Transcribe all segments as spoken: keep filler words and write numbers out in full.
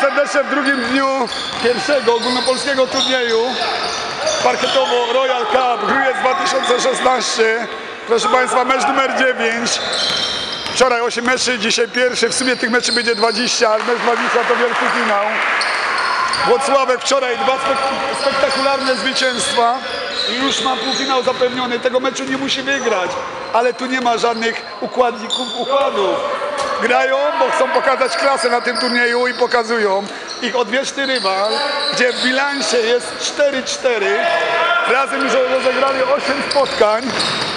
serdecznie w drugim dniu pierwszego ogólnopolskiego turnieju parkietowo Royal Cup Grójec dwa tysiące szesnaście. Proszę Państwa, mecz numer dziewięć. Wczoraj osiem meczy, dzisiaj pierwszy. W sumie tych meczy będzie dwadzieścia, ale mecz dwadzieścia to wielki finał. Włocławek wczoraj dwa spek spektakularne zwycięstwa i już ma półfinał zapewniony. Tego meczu nie musi wygrać, ale tu nie ma żadnych układników, układów. Grają, bo chcą pokazać klasę na tym turnieju i pokazują. Ich odwieczny rywal, gdzie w bilansie jest cztery cztery. Razem już rozegrali osiem spotkań.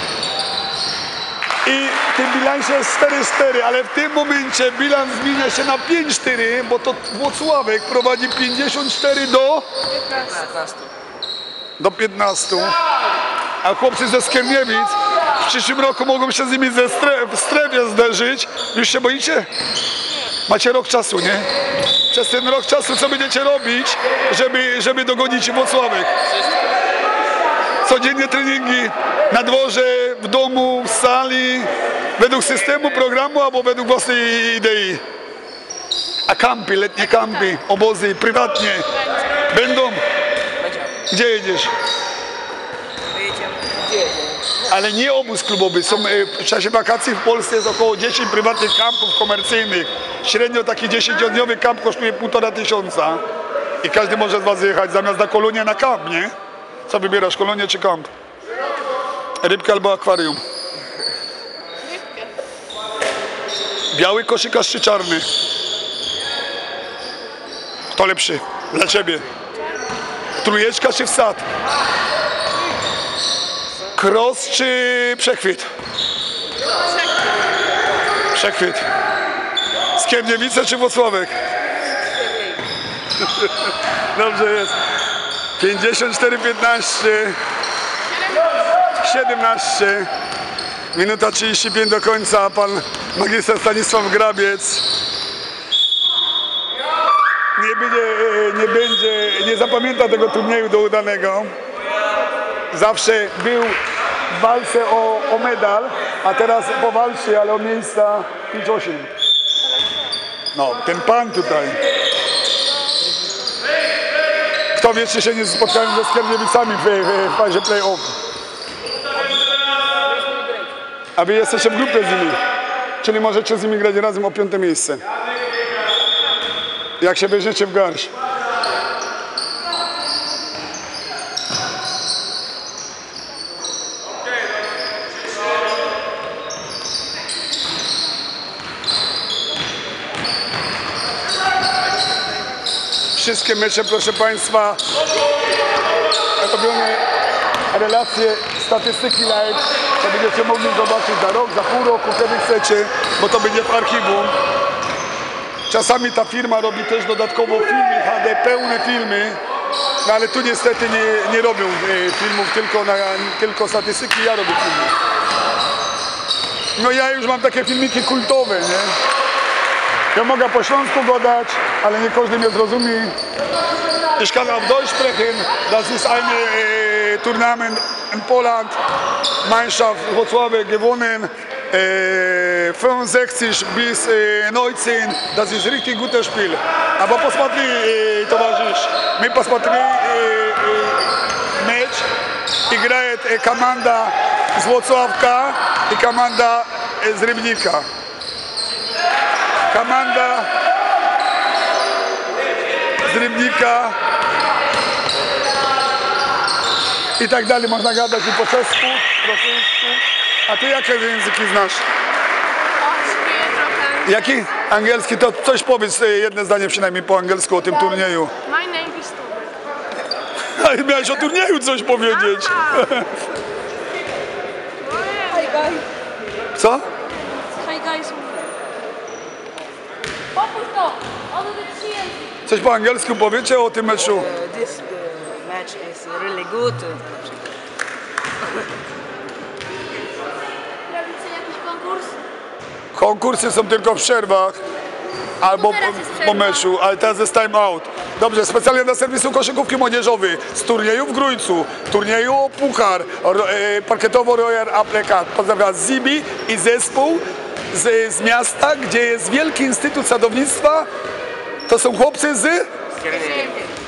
I w tym bilansie jest cztery cztery, ale w tym momencie bilans zmienia się na pięć cztery, bo to Włocławek prowadzi pięćdziesiąt cztery do piętnastu. do piętnastu. A chłopcy ze Skierniewic w przyszłym roku mogą się z nimi ze stre w strefie zderzyć. Już się boicie? Macie rok czasu, nie? Przez ten rok czasu co będziecie robić, żeby, żeby dogonić Włocławek? Codziennie treningi na dworze, w domu, w sali, według systemu, programu albo według własnej idei. A kampy, letnie kampy, obozy, prywatnie będą? Gdzie jedziesz? Ale nie obóz klubowy. Są, w czasie wakacji w Polsce jest około dziesięć prywatnych kampów komercyjnych. Średnio taki dziesięciodniowy kamp kosztuje półtora tysiąca. I każdy może z was jechać zamiast na kolonię na kamp, nie? Co wybierasz, kolonię czy kamp? Rybkę albo akwarium? Rybkę. Biały koszykarz czy czarny? Kto lepszy? Dla ciebie. Trójeczka czy wsad? Cross czy przechwyt? Przechwyt. Skierniewice czy Włocławek? Dobrze jest. pięćdziesiąt cztery piętnaście. siedemnaście. Minuta trzydzieści pięć do końca. Pan magister Stanisław Grabiec. Nie będzie, nie będzie, nie zapamięta tego turnieju do udanego. Zawsze był w walce o, o medal, a teraz powalczy, ale o miejsca pięć osiem. No, ten pan tutaj. Kto wie, czy się nie spotkają ze Skierniewicami w, w, w fazie play-off. A wy jesteście w grupie z nimi, czyli możecie z nimi grać razem o piąte miejsce. Jak się weźmiecie w garść. Wszystkie mecze, proszę Państwa, robione relacje, statystyki live, to będziecie mogli zobaczyć za rok, za pół roku, kiedy chcecie, bo to będzie w archiwum. Czasami ta firma robi też dodatkowo filmy H D, pełne filmy, no ale tu niestety nie, nie robią filmów, tylko, na, tylko statystyki, ja robię filmy. No ja już mam takie filmiki kultowe, nie? Ja mogę po śląsku gadać, ale nie każdy mnie zrozumie. Ich kann auf Deutsch sprechen. Das ist ein äh, Tournament in Poland. Mannschaft Włocławek gewonnen. Äh, fünfundsechzig bis äh, neunzehn. Das ist richtig gutes Spiel. Aber посмотри, äh, товарищ, мы посмотрели äh, äh, mecz. Играет äh, команда z Włocławka i komanda z Rybnika. Komanda z Rybnika i tak dalej. Można gadać i po czesku, rosyjsku. A ty jakie języki znasz? Jaki? Angielski? To coś powiedz, jedno zdanie przynajmniej po angielsku o tym turnieju. My name is Tomek. Ale miałeś o turnieju coś powiedzieć. Co? Hi guys. Popuść to! One the przyjęli. Coś po angielsku powiecie o tym meczu? Uh, this uh, match is really good. Robicie jakiś konkurs? Konkursy są tylko w przerwach albo teraz jest po, przerwa. po meczu, ale teraz jest time out. Dobrze, specjalnie dla serwisu koszykówki młodzieżowej z turnieju w Grójcu, turnieju o Puchar, ro, e, parkietowo Royal Aplekat. Pozdrawiam Zibi i zespół z, z miasta, gdzie jest Wielki Instytut Sadownictwa To są chłopcy z? Skierniewie.